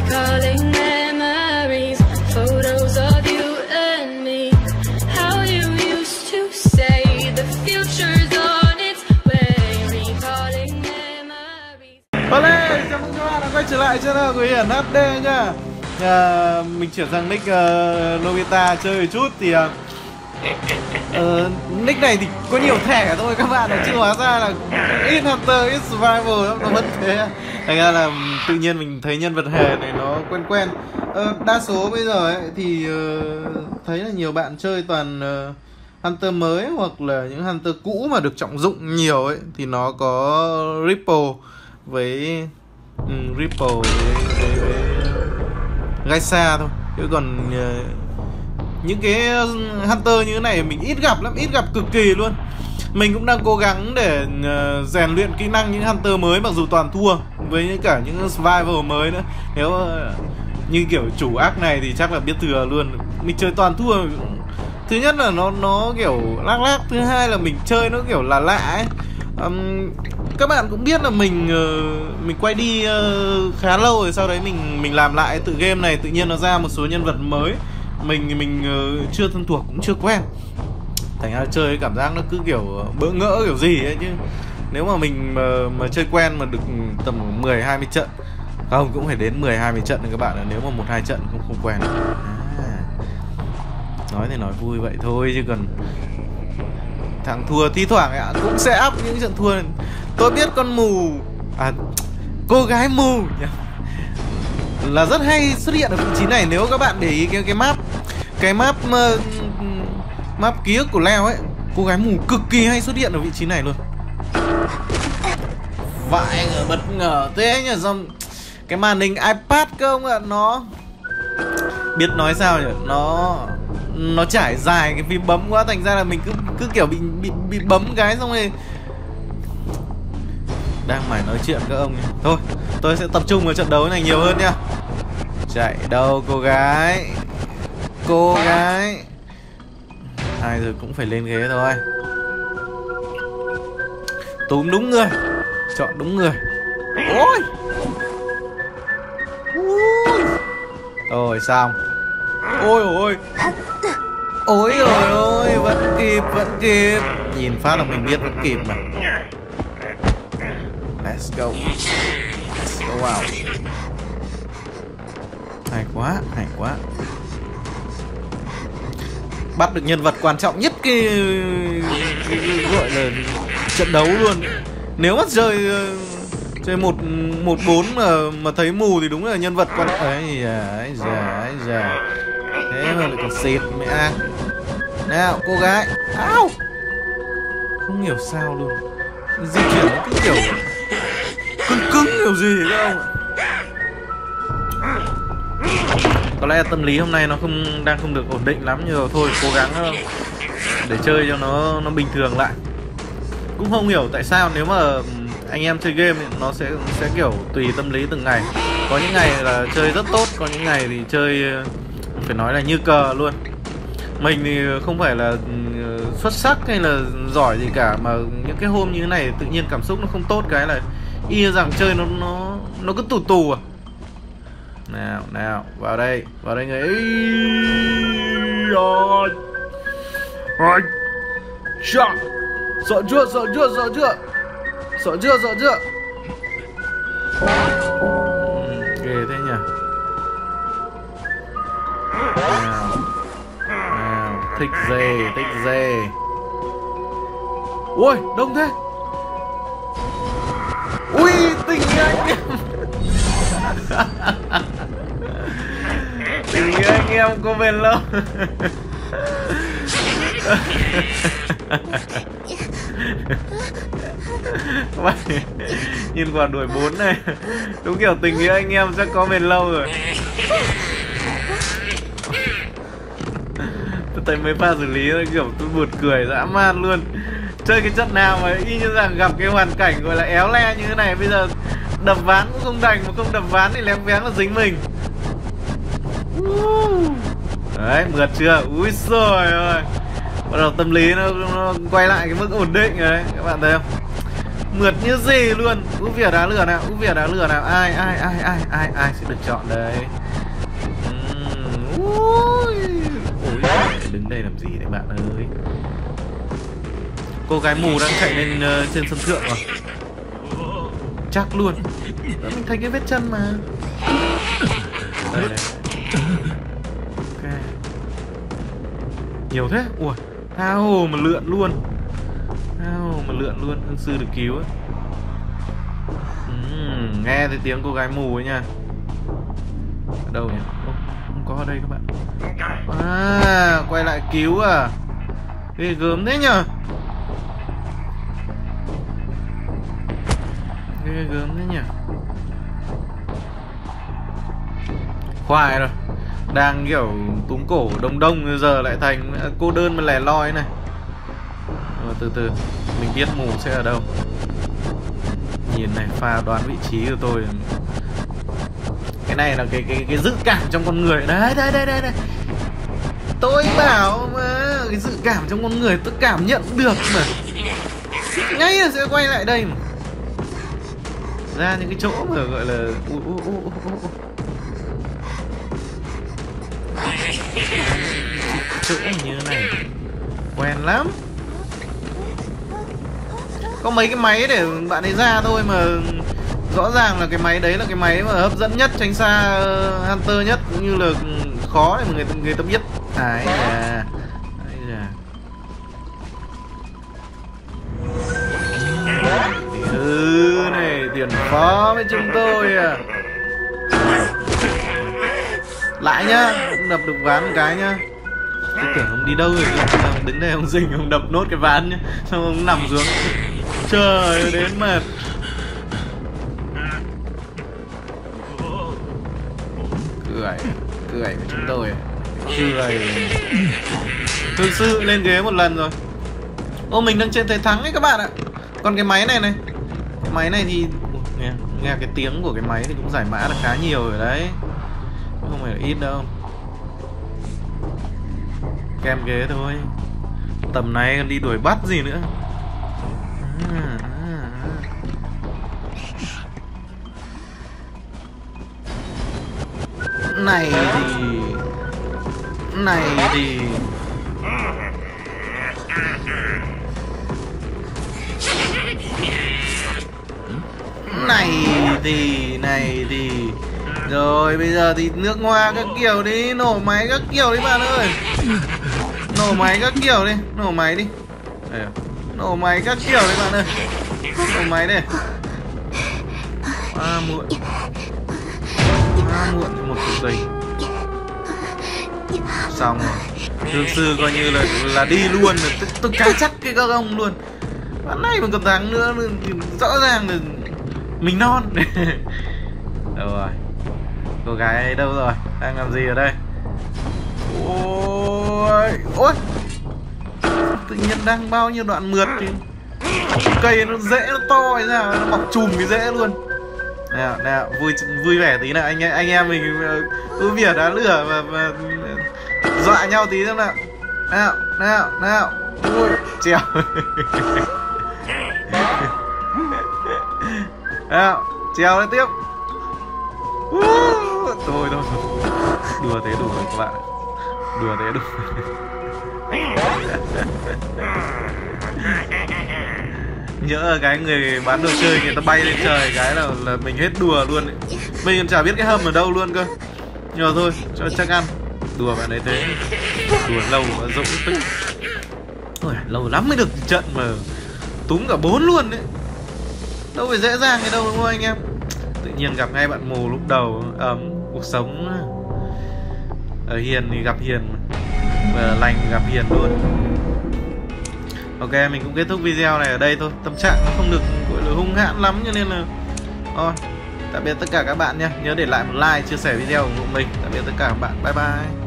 recalling memories, photos of you and me. How you used to say the future's on its way, recalling memories. Olé, chào mừng các bạn đã quay trở lại channel của Hiển HD nha. Mình chuyển sang nick Nobita chơi một chút thì nick này thì có nhiều thẻ thôi các bạn, chứ hóa ra là ít Hunter, ít Survival nó vẫn thế. Thành ra là tự nhiên mình thấy nhân vật hề này nó quen. Đa số bây giờ ấy, thì thấy là nhiều bạn chơi toàn Hunter mới hoặc là những Hunter cũ mà được trọng dụng nhiều ấy, thì nó có Ripple với Gaisa thôi, chứ còn những cái Hunter như thế này mình ít gặp lắm, ít gặp cực kỳ luôn. Mình cũng đang cố gắng để rèn luyện kỹ năng những Hunter mới, mặc dù toàn thua với cả những Survival mới nữa. Nếu như kiểu chủ ác này thì chắc là biết thừa luôn. Mình chơi toàn thua. Thứ nhất là nó kiểu lác, thứ hai là mình chơi nó kiểu là lạ ấy. Các bạn cũng biết là mình quay đi khá lâu rồi, sau đấy mình làm lại tự game này, tự nhiên nó ra một số nhân vật mới mình chưa thân thuộc, cũng chưa quen. Thành ra chơi cảm giác nó cứ kiểu bỡ ngỡ kiểu gì ấy, chứ nếu mà mình mà chơi quen mà được tầm 10-20 trận, không cũng phải đến 10-20 trận rồi các bạn, nếu mà 1-2 trận không quen. Nói thì nói vui vậy thôi, chứ còn thằng thua thi thoảng cũng sẽ up những trận thua. Tôi biết con mù cô gái mù là rất hay xuất hiện ở vị trí này. Nếu các bạn để ý cái map ký ức của Leo ấy, cô gái mù cực kỳ hay xuất hiện ở vị trí này luôn. Vãi ngờ bất ngờ thế nhỉ, xong cái màn hình iPad cơ ông ạ, nó biết nói sao nhỉ, nó trải dài cái phím bấm quá, thành ra là mình cứ kiểu bị bấm cái xong rồi đang mải nói chuyện các ông nhỉ. Thôi tôi sẽ tập trung vào trận đấu này nhiều hơn nha. Chạy đâu cô gái ai rồi cũng phải lên ghế thôi. Túm đúng người, chọn đúng người. Ôi rồi xong. Ôi vẫn kịp. Nhìn phát là mình biết vẫn kịp mà. Let's go vào. Hay quá. Bắt được nhân vật quan trọng nhất cái gọi là trận đấu luôn. Nếu mà chơi 1-4 mà thấy mù thì đúng là nhân vật quan trọng. Ấy già. Thế mà lại còn xịt mẹ. Nào cô gái. Không hiểu sao luôn, di chuyển nó cứ kiểu cứng kiểu gì các ông ạ. Có lẽ tâm lý hôm nay nó đang không được ổn định lắm, nhưng mà thôi cố gắng để chơi cho nó bình thường lại. Cũng không hiểu tại sao nếu mà anh em chơi game thì nó sẽ kiểu tùy tâm lý từng ngày. Có những ngày là chơi rất tốt, có những ngày thì chơi phải nói là như cờ luôn. Mình thì không phải là xuất sắc hay là giỏi gì cả, mà những cái hôm như thế này tự nhiên cảm xúc nó không tốt, cái là y rằng chơi nó cứ tù à. Nào vào đây người. Sợ chưa. Ghê thế nhỉ. Nào thích dê. Ui đông thế. Ui tình anh em. Tình anh em có bền lâu. Nhìn quả đuổi 4 này, đúng kiểu tình nghĩa anh em chắc có bền lâu rồi. Tôi thấy mấy pha xử lý kiểu tôi buồn cười dã man luôn. Chơi cái trận nào mà y như rằng gặp cái hoàn cảnh gọi là éo le như thế này, bây giờ đập ván cũng không thành, mà không đập ván thì lém vén là dính mình. Đấy, mượt chưa? Úi xời ơi. Bắt đầu tâm lý nó quay lại cái mức ổn định rồi đấy, các bạn thấy không? Mượt như gì luôn. Ú Việt đá lửa nào, Ú Việt đá lửa nào. Ai sẽ được chọn đây? Ôi, đứng đây làm gì đấy bạn ơi? Cô gái mù đang chạy lên trên sân thượng rồi. Chắc luôn. Mình thấy cái vết chân mà. Đây đây. Ok. Nhiều thế. Ui, tha hồ mà lượn luôn. Hương sư được cứu ấy. Nghe thấy tiếng cô gái mù ấy nha. Ở đâu nhỉ? Không có ở đây các bạn. À, quay lại cứu à? Ghê gớm thế nhở? Ghê gớm thế nhở? Khoai rồi. Đang kiểu túm cổ đông giờ lại thành cô đơn mà lẻ loi này. Từ từ, mình biết mù sẽ ở đâu. Nhìn này, pha đoán vị trí của tôi. Cái này là cái dự cảm trong con người. Đây. Tôi bảo mà, cái dự cảm trong con người tôi cảm nhận được mà. Ngay là sẽ quay lại đây mà. Ra những cái chỗ mà gọi là chỗ như này quen lắm. Có mấy cái máy để bạn ấy ra thôi mà rõ ràng là cái máy đấy là cái máy mà hấp dẫn nhất, tránh xa Hunter nhất, cũng như là khó để mà người ta biết. Đấy à. Này tiền phó với chúng tôi à. Lại nhá, đập được ván một cái nhá. Tôi tưởng ông đi đâu rồi, đứng đây ông Dinh ông đập nốt cái ván nhá, xong ông nằm xuống. Trời ơi, đến mệt. Cười với chúng tôi. Cười. Thực sự lên ghế một lần rồi. Ô, mình đang trên thế thắng ấy các bạn ạ. Còn cái máy này cái máy này thì nghe cái tiếng của cái máy thì cũng giải mã được khá nhiều rồi đấy, không phải là ít đâu. Kem ghế thôi. Tầm này còn đi đuổi bắt gì nữa. Này thì này thì rồi bây giờ thì nước hoa các kiểu đi, nổ máy các kiểu đi bạn ơi. Nổ máy các kiểu đi, nổ máy đi. Nổ máy các kiểu đi bạn ơi. Nổ máy đi. Muộn một chút giây. Xong rồi. Thương sư coi như là đi luôn rồi. Tôi cá chắc cái các ông luôn. Bạn này mà còn thắng nữa rõ ràng là mình non. Đâu rồi? Cô gái ấy đâu rồi? Đang làm gì ở đây? Ôi, tự nhiên đang bao nhiêu đoạn mượt thì cây nó rễ nó to hay sao, nó mọc chùm cái rễ luôn. Nào, vui vẻ tí nào anh em mình cứ vỉa đá lửa và dọa nhau tí xem nào. Nào. Ui, trèo. Nào, trèo lên tiếp. Thôi. Đùa thế đủ rồi các bạn. Đùa thế đủ. Nhỡ cái người bán đồ chơi người ta bay lên trời cái là mình hết đùa luôn ấy. Mình còn chả biết cái hầm ở đâu luôn cơ. Nhưng mà thôi, cho chắc ăn. Đùa bạn ấy thế. Đùa lâu mà rỗng tích. Ôi, lâu lắm mới được trận mà túm cả 4 luôn đấy. Đâu phải dễ dàng cái đâu đúng không anh em? Tự nhiên gặp ngay bạn mù lúc đầu. Cuộc sống ở hiền thì gặp hiền và lành gặp hiền luôn. Ok, mình cũng kết thúc video này ở đây thôi. Tâm trạng nó không được gọi là hung hãn lắm cho nên là thôi, tạm biệt tất cả các bạn nhé. Nhớ để lại một like, chia sẻ video của mình. Tạm biệt tất cả các bạn. Bye bye.